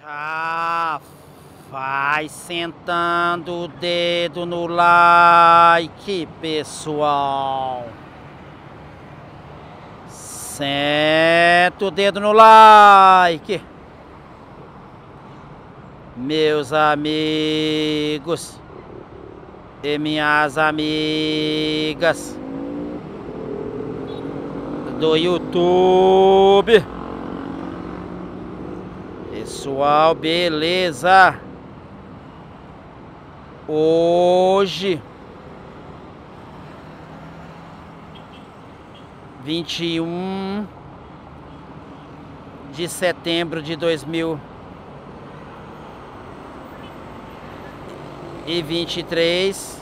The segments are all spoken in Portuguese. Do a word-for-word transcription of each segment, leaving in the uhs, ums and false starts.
Já vai sentando o dedo no like, pessoal. Senta o dedo no like, meus amigos e minhas amigas do YouTube. Pessoal, beleza? Hoje, vinte e um de setembro de dois mil e vinte e três,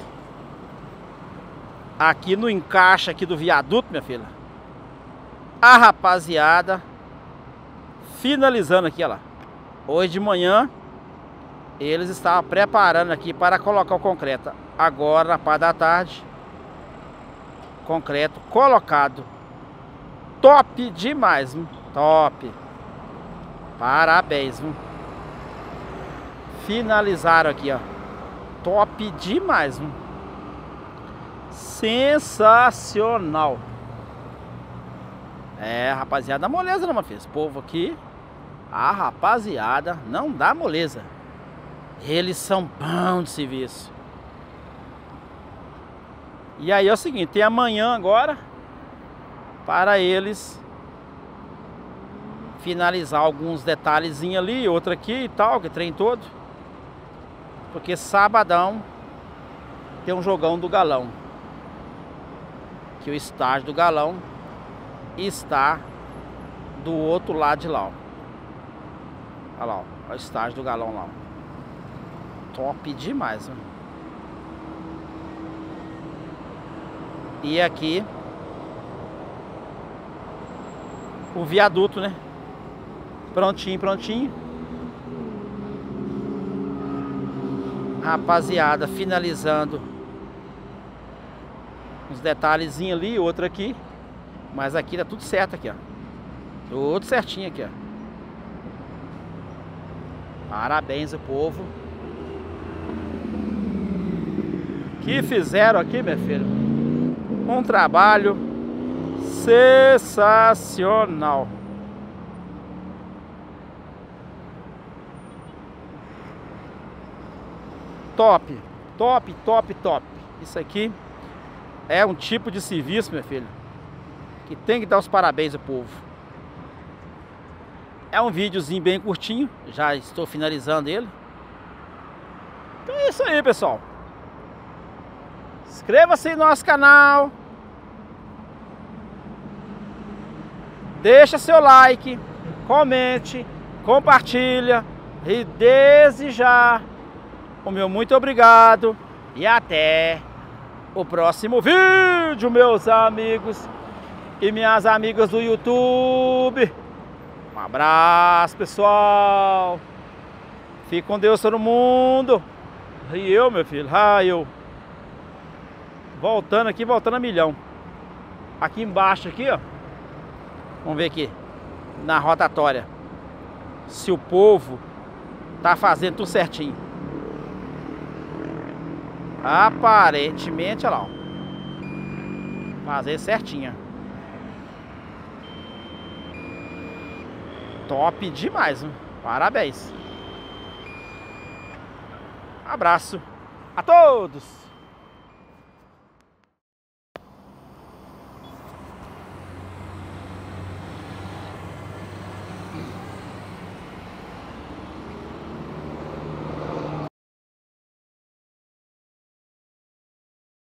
aqui no encaixe aqui do viaduto, minha filha. A rapaziada finalizando aqui, ó lá. Hoje de manhã eles estavam preparando aqui para colocar o concreto. Agora, na parte da tarde, concreto colocado. Top demais, viu? Top. Parabéns, viu? Finalizaram aqui, ó. Top demais, viu? Sensacional. É, rapaziada, moleza não, meu filho. Esse povo aqui, a rapaziada não dá moleza. Eles são bons de serviço. E aí é o seguinte, tem amanhã agora para eles finalizar alguns detalhezinhos ali, outro aqui e tal, que trem todo. Porque sabadão tem um jogão do Galão. Que o estádio do Galão está do outro lado de lá, ó. Olha lá, ó, o estádio do Galão lá, ó. Top demais, né? E aqui o viaduto, né? Prontinho, prontinho. Rapaziada, finalizando uns detalhezinhos ali, outro aqui. Mas aqui tá tudo certo aqui, ó. Tudo certinho aqui, ó. Parabéns ao povo que fizeram aqui, meu filho, um trabalho sensacional. Top, top, top, top. Isso aqui é um tipo de serviço, meu filho, que tem que dar os parabéns ao povo. É um videozinho bem curtinho, já estou finalizando ele. Então é isso aí, pessoal. Inscreva-se no nosso canal. Deixa seu like, comente, compartilha. E desde já, o meu muito obrigado. E até o próximo vídeo, meus amigos e minhas amigas do YouTube. Um abraço, pessoal. Fique com Deus, todo mundo. E eu, meu filho, ah, eu voltando aqui, voltando a milhão. Aqui embaixo, aqui, ó. Vamos ver aqui na rotatória se o povo tá fazendo tudo certinho. Aparentemente, olha lá, ó. Fazer certinho. Top demais, hein? Parabéns. Abraço a todos.